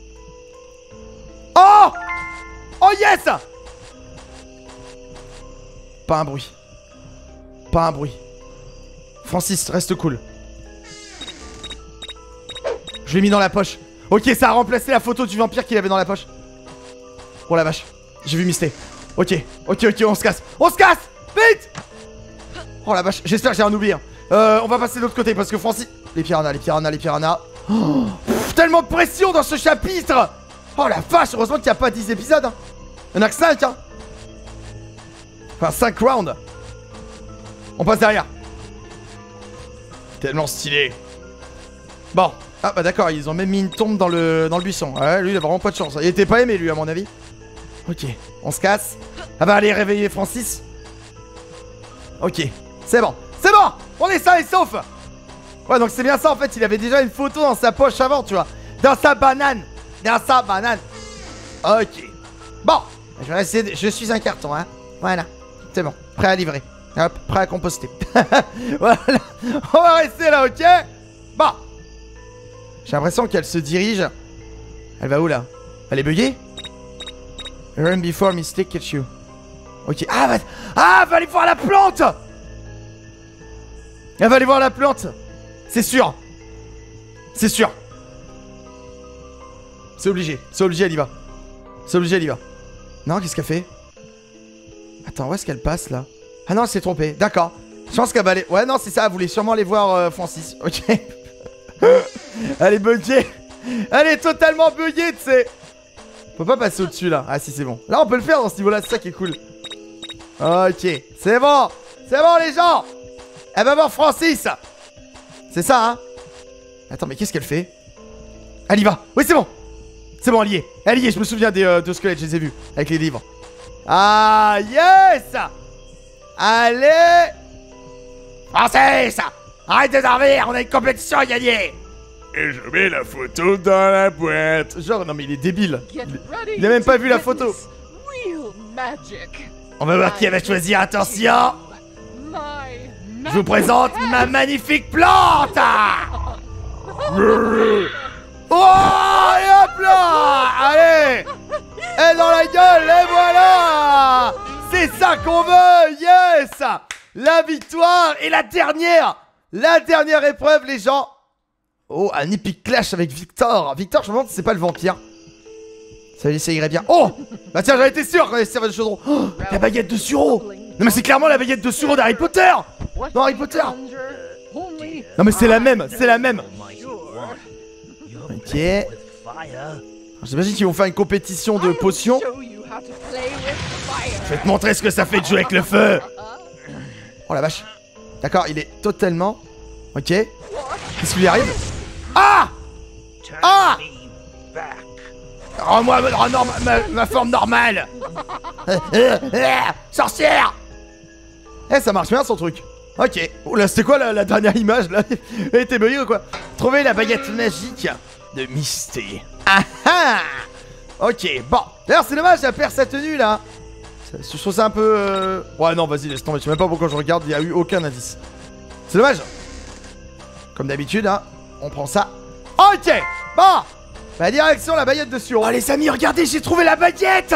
Oh. Oh yes. Pas un bruit. Pas un bruit. Francis, reste cool. Je l'ai mis dans la poche. Ok, ça a remplacé la photo du vampire qu'il avait dans la poche. Oh la vache. J'ai vu Misté. Ok, on se casse. On se casse. Vite. Oh la vache, j'espère que j'ai rien oublié, hein. On va passer de l'autre côté parce que Francis... Les piranhas. Oh, tellement de pression dans ce chapitre. Oh la vache, heureusement qu'il n'y a pas 10 épisodes. Hein. Il n'y en a que 5. Hein. Enfin, 5 rounds. On passe derrière. Tellement stylé. Bon. Ah bah d'accord, ils ont même mis une tombe dans le buisson. Ouais, lui, il a vraiment pas de chance. Il était pas aimé, lui, à mon avis. Ok, on se casse. Ah bah, aller réveiller Francis. Ok, c'est bon. C'est bon. On est sain et sauf. Ouais, donc c'est bien ça, en fait. Il avait déjà une photo dans sa poche avant, tu vois. Dans sa banane. Dans sa banane. Ok. Bon. Je vais essayer de... Je suis un carton, hein. Voilà. C'est bon. Prêt à livrer. Hop, prêt à composter. Voilà. On va rester là, ok. Bon. J'ai l'impression qu'elle se dirige. Elle va où, là? Elle est buggée? Run before mistake catch you. Ok. Ah, va aller voir la plante. Elle va aller voir la plante. C'est sûr. C'est sûr. C'est obligé. C'est obligé, elle y va. C'est obligé, elle y va. Non, qu'est-ce qu'elle fait? Attends, où est-ce qu'elle passe, là? Ah non, elle s'est trompée. D'accord. Je pense qu'elle va aller... Ouais, non, c'est ça. Elle voulait sûrement aller voir Francis. Ok. Elle est buggée. Elle est totalement buggée, tu sais. On peut pas passer au-dessus, là. Ah, si, c'est bon. Là, on peut le faire dans ce niveau-là. C'est ça qui est cool. Ok. C'est bon. C'est bon, les gens. Elle va voir Francis. C'est ça, hein. Attends, mais qu'est-ce qu'elle fait? Elle y va. Oui, c'est bon. C'est bon, elle y est. Elle y est. Je me souviens des deux squelettes. Je les ai vus. Avec les livres. Ah, yes. Allez. Francis! Arrête de dormir, on a une compétition à gagner! Et je mets la photo dans la boîte. Genre, non mais il est débile. Il a même pas vu la photo. On va voir qui va choisir, attention. Je vous présente ma magnifique plante. Oh, et hop là. Allez. Et dans la gueule, et voilà. C'est ça qu'on veut, yes. La victoire et la dernière épreuve, les gens. Oh, un epic clash avec Victor. Victor, je me demande si c'est pas le vampire. Ça irait bien. Oh, bah tiens, j'en étais sûr quand il servait de chaudron. Oh, la baguette de Suro. Non mais c'est clairement la baguette de Suro d'Harry Potter. Non, Harry Potter. Non mais c'est la même, c'est la même. Ok. J'imagine qu'ils vont faire une compétition de potions. Je vais te montrer ce que ça fait de jouer avec le feu. Oh la vache. D'accord, il est totalement... Ok. Qu'est-ce qui lui arrive? Ah! Ah! Rends-moi ma forme normale. Sorcière. Eh, ça marche bien son truc. Ok. Oh là, c'était quoi la dernière image là? Elle était buggée ou quoi? Trouver la baguette magique de Misty. Ah ah! Ok, bon. D'ailleurs, c'est dommage, elle perd sa tenue là. Je trouve ça un peu... Ouais, non, vas-y, laisse tomber. Je sais même pas pourquoi je regarde, il n'y a eu aucun indice. C'est dommage. Comme d'habitude, hein, on prend ça. Ok, bon. Bah, direction la baguette de Suro. Oh, les amis, regardez, j'ai trouvé la baguette.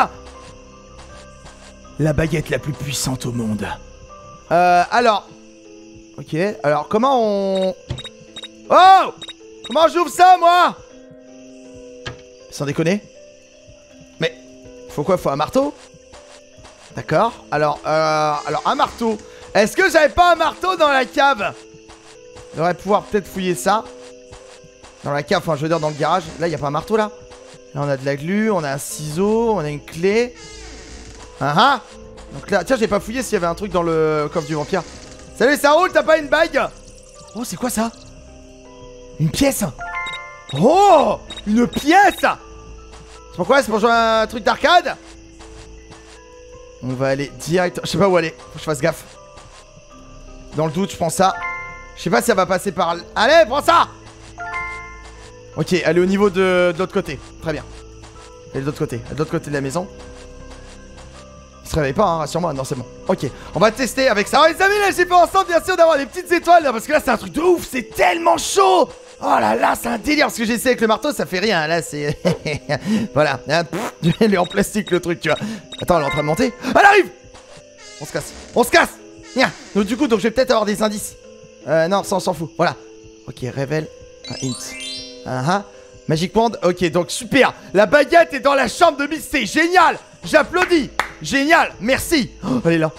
La baguette la plus puissante au monde. Alors... Ok, alors comment on... Oh! Comment j'ouvre ça, moi? Sans déconner. Mais... Faut quoi? Faut un marteau? D'accord. Alors un marteau. Est-ce que j'avais pas un marteau dans la cave? On devrait pouvoir peut-être fouiller ça. Dans la cave, enfin je veux dire dans le garage. Là, il n'y a pas un marteau là? Là, on a de la glu, on a un ciseau, on a une clé. Ah ah. Donc là, tiens, j'ai pas fouillé s'il y avait un truc dans le coffre du vampire. Salut, ça roule, t'as pas une bague? Oh, c'est quoi ça? Une pièce. Oh, une pièce. C'est pourquoi? C'est pour jouer à un truc d'arcade? On va aller direct... Je sais pas où aller. Faut que je fasse gaffe. Dans le doute, je prends ça. Je sais pas si ça va passer par... Allez, prends ça. Ok, elle est au niveau de l'autre côté. Très bien. Elle est de l'autre côté. Elle est de l'autre côté de la maison. Il se réveille pas, hein, rassure-moi. Non, c'est bon. Ok, on va tester avec ça. Alors les amis, là, j'ai fait en sorte, bien sûr, d'avoir des petites étoiles. Là, parce que là, c'est un truc de ouf. C'est tellement chaud. Oh là là, c'est un délire. Parce que j'ai essayé avec le marteau, ça fait rien. Là, c'est... Voilà. Il est en plastique, le truc, tu vois. Attends, elle est en train de monter. Elle arrive. On se casse. On se casse. Donc du coup, je vais peut-être avoir des indices. Non, ça, on s'en fout. Voilà. Ok, révèle un hint. Magic Wand. Ok, donc super. La baguette est dans la chambre de Misty. Génial. J'applaudis. Génial. Merci. Oh, elle est là.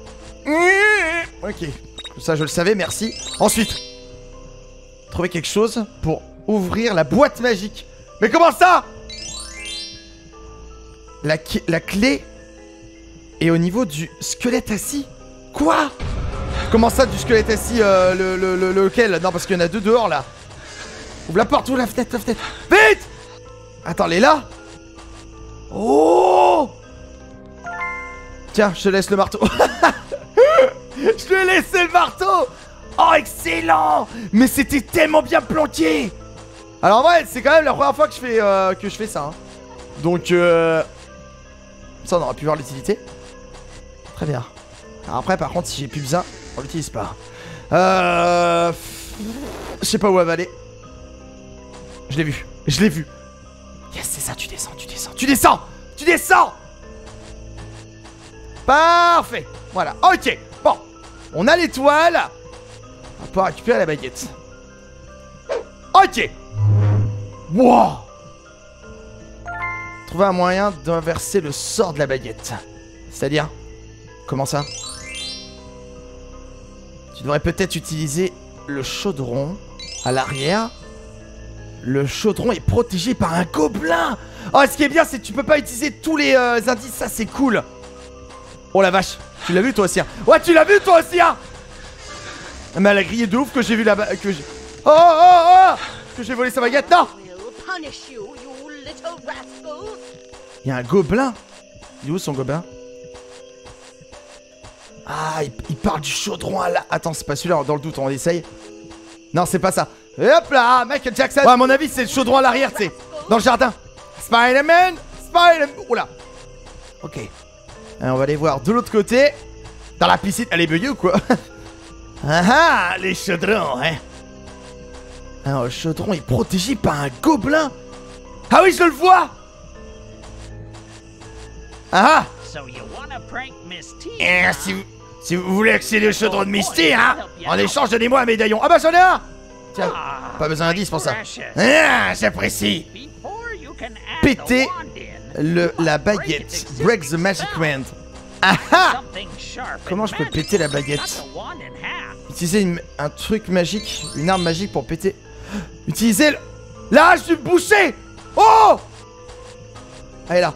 Ok. Ça, je le savais. Merci. Ensuite, trouver quelque chose pour ouvrir la boîte magique. Mais comment ça? La clé est au niveau du squelette assis. Quoi? Comment ça, du squelette assis, lequel? Non, parce qu'il y en a deux dehors, là. Ouvre la porte, ouvre la fenêtre, Vite! Attends, elle est là? Oh! Tiens, je te laisse le marteau. Je lui ai laissé le marteau. Oh, excellent! Mais c'était tellement bien planqué. Alors, en vrai, c'est quand même la première fois que je fais ça. Hein. Donc, ça, on aurait pu voir l'utilité. Très bien. Alors après, par contre, si j'ai plus besoin, on l'utilise pas. Je sais pas où elle va aller. Je l'ai vu. Yes, c'est ça, tu descends. Parfait. Voilà, ok. Bon, on a l'étoile. On va pouvoir récupérer la baguette. Ok. Wow. Trouver un moyen d'inverser le sort de la baguette. C'est-à-dire, comment ça? Tu devrais peut-être utiliser le chaudron à l'arrière. Le chaudron est protégé par un gobelin. Oh, ce qui est bien, c'est que tu peux pas utiliser tous les indices. Ça, c'est cool. Oh la vache. Tu l'as vu toi aussi, hein? Ouais, tu l'as vu toi aussi, hein? Mais elle a grillé de ouf que j'ai vu là-bas. Que j'ai... Oh que j'ai volé sa baguette. Non! Il y a un gobelin. Il est où son gobelin? Ah, il parle du chaudron à la... Attends, c'est pas celui-là, dans le doute, on essaye. Non, c'est pas ça. Et hop là, Michael Jackson. Ouais, à mon avis, c'est le chaudron à l'arrière, tu sais. Dans le jardin. Spider-Man. Oula. Ok. Alors, on va aller voir de l'autre côté. Dans la piscine. Elle est buggée ou quoi? Ah, les chaudrons, hein. Alors, le chaudron est protégé par un gobelin. Ah oui, je le vois. Ah. Si vous voulez accéder au chaudron de Misty, hein, en échange, donnez-moi un médaillon. Ah bah j'en ai un. Tiens, pas besoin d'indice pour ça. Ah, j'apprécie. Péter la baguette. Break the magic wand. Ah ah. Comment je peux péter la baguette? Utiliser un truc magique, une arme magique pour péter. Utiliser la hache du boucher. Oh. Elle est là.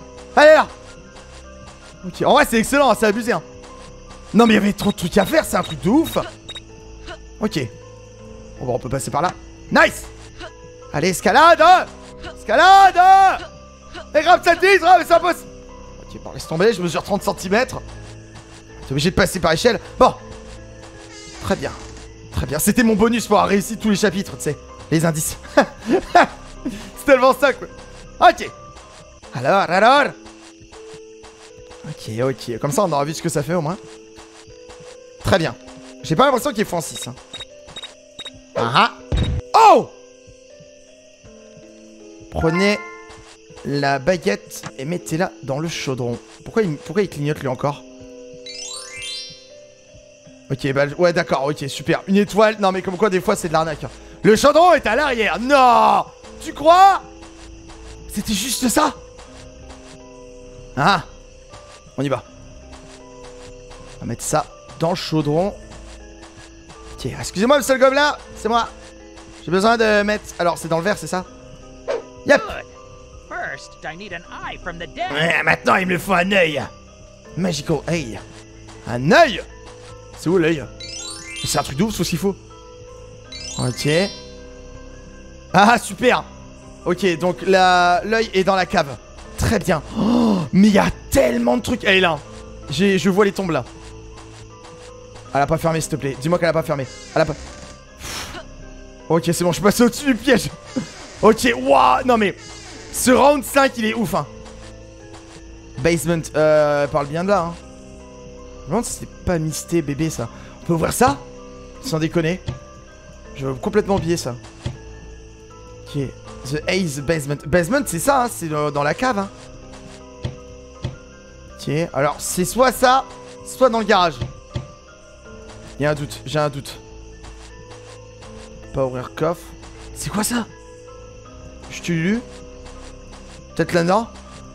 Ok, en vrai c'est excellent, c'est abusé, hein. Non mais il y avait trop de trucs à faire, c'est un truc de ouf. Ok. Bon bah on peut passer par là. Nice. Allez, escalade. Et grave ça dit, grave, c'est impossible. Ok, bon laisse tomber, je mesure 30 cm. T'es obligé de passer par échelle. Bon. Très bien. C'était mon bonus pour avoir réussi tous les chapitres, tu sais. Les indices. C'est tellement ça quoi. Ok. Alors. Ok. Comme ça, on aura vu ce que ça fait au moins. Très bien. J'ai pas l'impression qu'il faut en 6. Hein. Ah. Oh. Prenez la baguette et mettez-la dans le chaudron. Pourquoi il clignote lui encore? Ok, bah ouais d'accord, ok, super. Une étoile. Non mais comme quoi des fois c'est de l'arnaque. Le chaudron est à l'arrière. Non. Tu crois? C'était juste ça? Ah. On y va. On va mettre ça dans le chaudron. Ok, excusez-moi monsieur le gobelin, c'est moi. J'ai besoin de mettre... Alors c'est dans le verre, c'est ça? Yep. Ouais, maintenant il me faut un œil. Magical eye. Un œil. C'est où l'œil? C'est un truc de ouf, c'est ce qu'il faut. Ok. Ah super. Ok, donc l'œil est dans la cave. Très bien. Oh, mais il y a tellement de trucs. Elle est là. Je vois les tombes là. Elle a pas fermé s'il te plaît. Dis-moi qu'elle a pas fermé. Elle a pas... Ok, c'est bon, je suis passé au-dessus du piège. Ok, waouh. Non mais... Ce round 5, il est ouf, hein. Basement, parle bien de là, hein. Je me demande si c'est pas Misté bébé, ça. On peut ouvrir ça? Sans déconner. Je vais complètement oublier ça. Ok. The Haze Basement. Basement, c'est ça, hein. C'est dans la cave, hein. Ok. Alors, c'est soit ça, soit dans le garage. Il y a un doute, j'ai un doute. Pas ouvrir coffre. C'est quoi ça? Je t'ai lu. Peut-être Lana.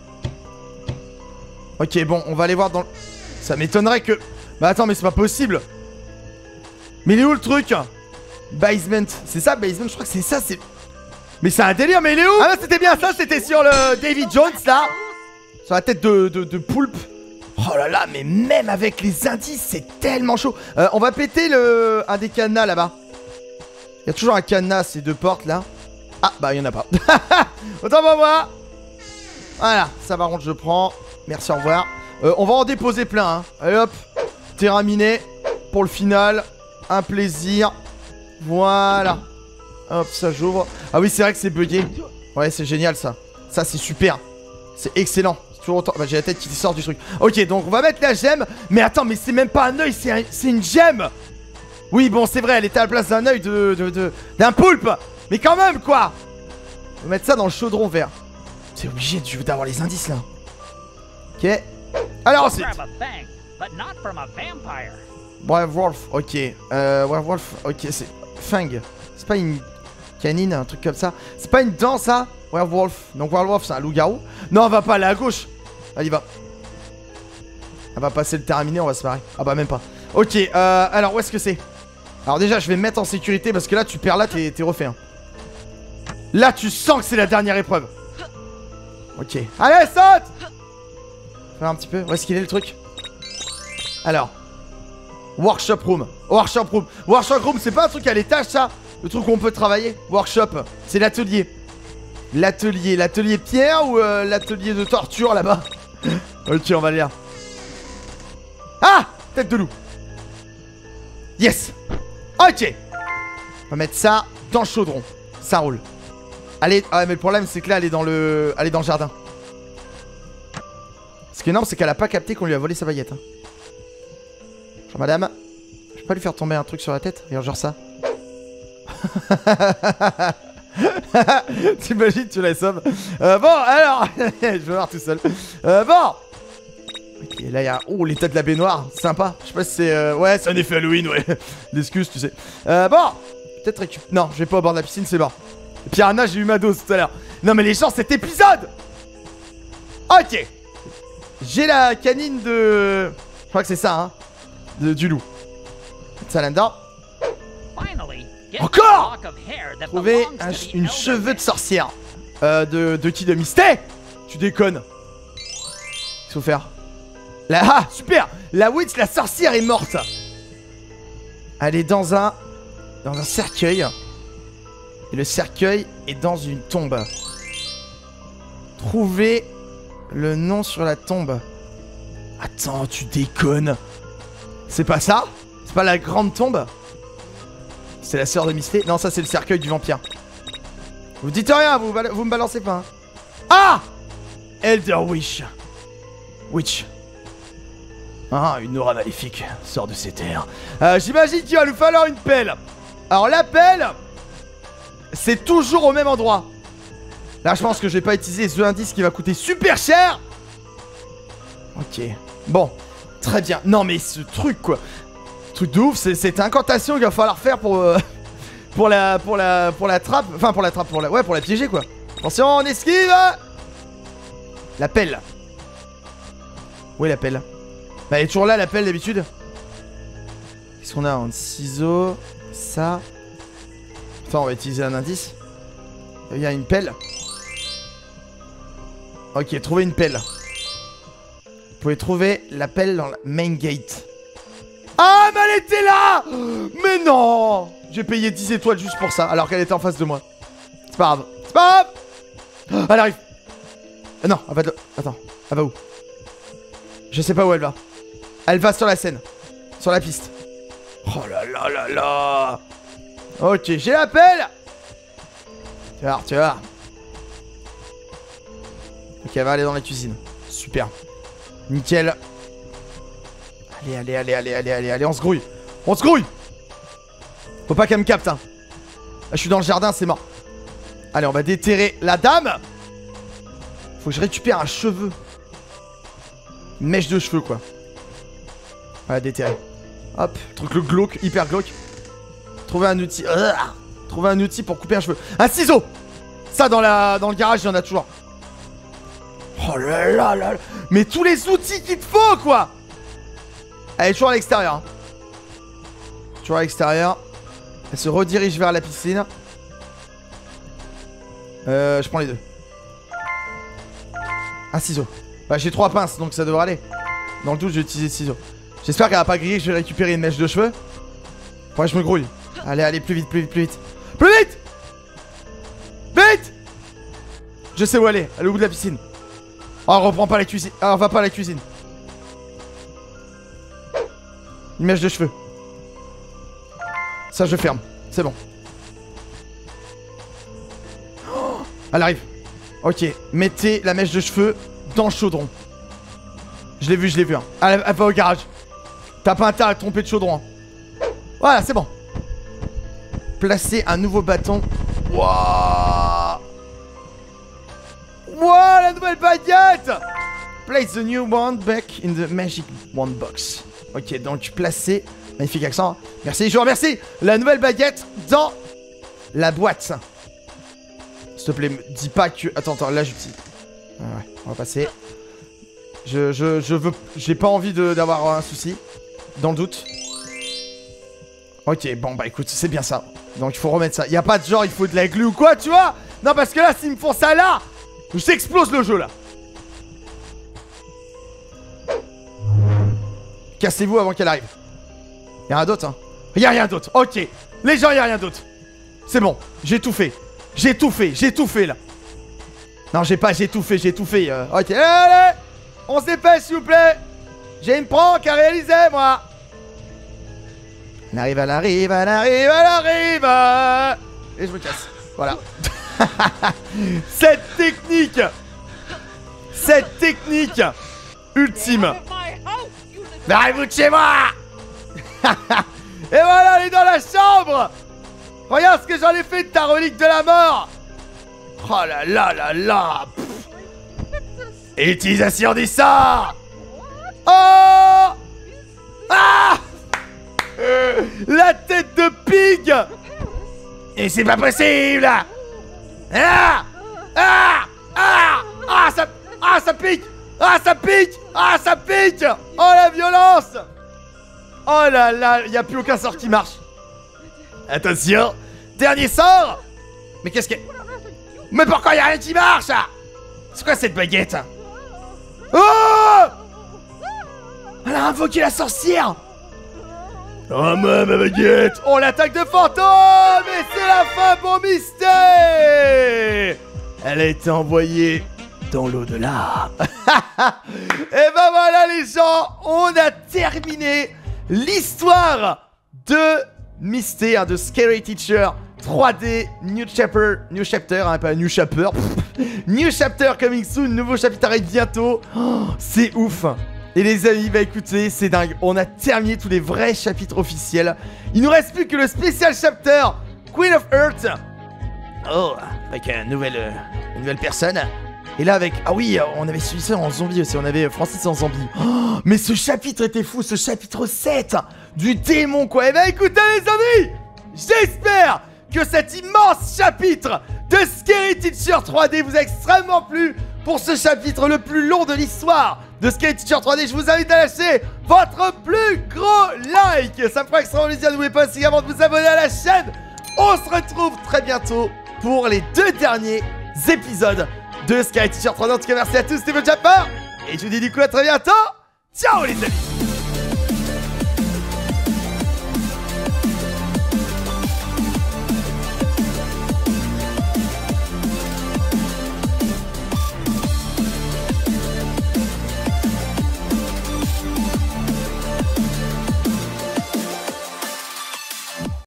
Ok, bon, on va aller voir dans le... Ça m'étonnerait que... Bah attends, mais c'est pas possible. Mais il est où le truc? Basement. C'est ça, basement? Je crois que c'est ça, c'est... Mais c'est un délire, mais il est où? Ah non, c'était bien ça, c'était sur le Davy Jones, là. Sur la tête de poulpe. Oh là là, mais même avec les indices, c'est tellement chaud. On va péter un des cadenas là-bas. Il y a toujours un cadenas, ces deux portes là. Ah, bah il y en a pas. Autant pour moi. Voilà, ça par contre je prends. Merci, au revoir. On va en déposer plein, hein. Allez hop. Terrain miné. Pour le final. Un plaisir. Voilà. Hop, ça j'ouvre. Ah oui, c'est vrai que c'est bugué. Ouais, c'est génial ça. Ça, c'est super. C'est excellent. Toujours autant. Bah, j'ai la tête qui sort du truc. Ok, donc on va mettre la gemme. Mais attends, mais c'est même pas un œil, c'est une gemme. Oui, bon, c'est vrai, elle était à la place d'un œil d'un poulpe. Mais quand même, quoi. On va mettre ça dans le chaudron vert. C'est obligé d'avoir les indices là. Ok. Alors ensuite. Werewolf, ok. Werewolf, ok, c'est. Fang. C'est pas une canine, un truc comme ça. C'est pas une dent ça. Werewolf. Donc Werewolf, c'est un loup-garou. Non, on va pas aller à gauche. Allez, va. On va passer le terrain miné, on va se barrer. Ah bah, même pas. Ok, alors où est-ce que c'est? Alors, déjà, je vais me mettre en sécurité parce que là, tu perds là, t'es refait. Hein. Là, tu sens que c'est la dernière épreuve. Ok. Allez, saute! Faire un petit peu. Où est-ce qu'il est le truc? Alors. Workshop room. Workshop room. Workshop room, c'est pas un truc à l'étage, ça? Le truc où on peut travailler? Workshop. C'est l'atelier. L'atelier pierre ou l'atelier de torture là-bas? Ok, on va lire. Ah! Tête de loup. Yes. Ok. On va mettre ça dans le chaudron. Ça roule. Allez, ah mais le problème c'est que là elle est dans le jardin. Ce qui est énorme c'est qu'elle a pas capté qu'on lui a volé sa baguette. Hein. Bonjour madame. Je peux pas lui faire tomber un truc sur la tête? Regarde genre ça. T'imagines, tu la sommes. Bon alors. Je vais voir tout seul. Bon. Ok, là il y a. Oh, l'état de la baignoire. Sympa. Je sais pas si c'est. Ouais, c'est un effet Halloween, ouais. L'excuse, tu sais. Bon. Peut-être récupérer. Non, je vais pas au bord de la piscine, c'est mort. Piranha, j'ai eu ma dose tout à l'heure. Non, mais les gens, cet épisode. Ok. J'ai la canine de. Je crois que c'est ça, hein. Du loup. Ça là-dedans. Encore. Trouver une cheveux de sorcière. De qui? De Misté? Tu déconnes. Qu'est-ce qu'il faut faire? Ah, super. La witch, la sorcière est morte. Elle est dans un cercueil. Et le cercueil est dans une tombe. Trouver le nom sur la tombe. Attends, tu déconnes. C'est pas ça? C'est pas la grande tombe? C'est la sœur de Misté? Non, ça c'est le cercueil du vampire. Vous dites rien, vous me balancez pas. Hein. Ah! Elder Witch. Witch. Ah, une aura maléfique sort de ces terres. J'imagine qu'il va nous falloir une pelle. Alors la pelle, c'est toujours au même endroit. Là, je pense que je vais pas utiliser ce indice qui va coûter super cher. Ok. Bon, très bien. Non, mais ce truc, quoi. Truc de ouf, c'est cette incantation qu'il va falloir faire pour la trappe. Enfin, pour la trappe, ouais, pour la piéger, quoi. Attention, on esquive. La pelle. Où est la pelle? Bah, elle est toujours là, la pelle, d'habitude. Qu'est-ce qu'on a? Un ciseau. Ça. Attends, on va utiliser un indice. Il y a une pelle. Ok, trouver une pelle. Vous pouvez trouver la pelle dans la main gate. Ah, mais elle était là! Mais non! J'ai payé 10 étoiles juste pour ça, alors qu'elle était en face de moi. C'est pas grave. C'est pas grave! Elle arrive. Non, elle va de... Attends, elle va où? Je sais pas où elle va. Elle va sur la scène. Sur la piste. Oh là là là là! Ok, j'ai la pelle! Tu vas voir, tu vas voir. Ok, elle va aller dans la cuisine. Super. Nickel. Allez, on se grouille. On se grouille! Faut pas qu'elle me capte, hein. Là, je suis dans le jardin, c'est mort. Allez, on va déterrer la dame. Faut que je récupère un cheveu. Une mèche de cheveux, quoi. Voilà, déterrer. Hop, truc le glauque, hyper glauque. Trouver un outil. Trouver un outil pour couper un cheveu. Un ciseau! Ça, dans le garage, il y en a toujours. Oh là là là. Mais tous les outils qu'il te faut, quoi! Elle est toujours à l'extérieur. Hein. Toujours à l'extérieur. Elle se redirige vers la piscine. Je prends les deux. Un ciseau. Bah j'ai 3 pinces donc ça devrait aller. Dans le doute, je vais utiliser le ciseau. J'espère qu'elle va pas griller, que je vais récupérer une mèche de cheveux. Ouais, je me grouille. Allez, allez, plus vite, plus vite, plus vite. Plus vite! Vite! Je sais où elle est au bout de la piscine. Oh, on reprend pas la cuisine. Ah, on va pas à la cuisine. Une mèche de cheveux. Ça, je ferme. C'est bon. Oh, elle arrive. Ok, mettez la mèche de cheveux dans le chaudron. Je l'ai vu, hein. Elle va au garage. T'as pas intérêt à te tromper de chaudron. Hein. Voilà, c'est bon. Placez un nouveau bâton. Wouah. Wouah, la nouvelle baguette. Place the new wand back in the magic wand box. Ok, donc placez... Magnifique accent. Merci, je vous remercie. La nouvelle baguette dans la boîte. S'il te plaît, me dis pas que... Attends, là j'utilise. Ouais, on va passer. Je veux... J'ai pas envie d'avoir un souci. Dans le doute. Ok, bon bah écoute, c'est bien ça. Donc il faut remettre ça. Il y a pas de genre, il faut de la glue ou quoi, tu vois? Non, parce que là, s'ils me font ça là, j'explose le jeu là. Cassez-vous avant qu'elle arrive. Y'a rien d'autre, hein? Y'a rien d'autre, ok. Les gens, y'a rien d'autre. C'est bon, j'ai tout fait. J'ai tout fait là. Non, j'ai tout fait. Ok, allez, on se dépêche s'il vous plaît. J'ai une prank à réaliser, moi. Elle arrive. Et je me casse. Voilà. Cette technique ultime. Mais arrivez-vous de chez moi. Et voilà, elle est dans la chambre. Regarde ce que j'en ai fait de ta relique de la mort. Oh là là. Utilisation du sort. Oh. Ah. La tête de pig. Et c'est pas possible. Ça pique. Oh la violence. Oh là là, y a plus aucun sort qui marche. Attention, dernier sort. Mais qu'est-ce que... Mais pourquoi y a rien qui marche? C'est quoi cette baguette? Oh. Elle a invoqué la sorcière. Oh ma baguette. Oh, l'attaque de fantôme. Et c'est la fin pour Misté. Elle a été envoyée dans l'au-delà. Et ben voilà les gens, on a terminé l'histoire de Misté, hein, de Scary Teacher 3D New Chapter, hein, pas New Chapter. New Chapter coming soon, nouveau chapitre arrive bientôt. Oh, c'est ouf. Et les amis, bah écoutez, c'est dingue. On a terminé tous les vrais chapitres officiels. Il nous reste plus que le spécial chapter Queen of Earth. Oh, avec une nouvelle personne. Et là avec... Ah oui, on avait suivi ça en zombie aussi. On avait Francis en zombie. Oh, mais ce chapitre était fou, ce chapitre 7 du démon quoi. Et bah écoutez les amis, j'espère que cet immense chapitre de Scary Teacher 3D vous a extrêmement plu. Pour ce chapitre le plus long de l'histoire de Scary Teacher 3D, je vous invite à lâcher votre plus gros like. Ça me fera extrêmement plaisir. N'oubliez pas aussi également de vous abonner à la chaîne. On se retrouve très bientôt pour les 2 derniers épisodes de Scary Teacher 3D. En tout cas, merci à tous, c'était votre Japper. Et je vous dis du coup à très bientôt. Ciao les amis.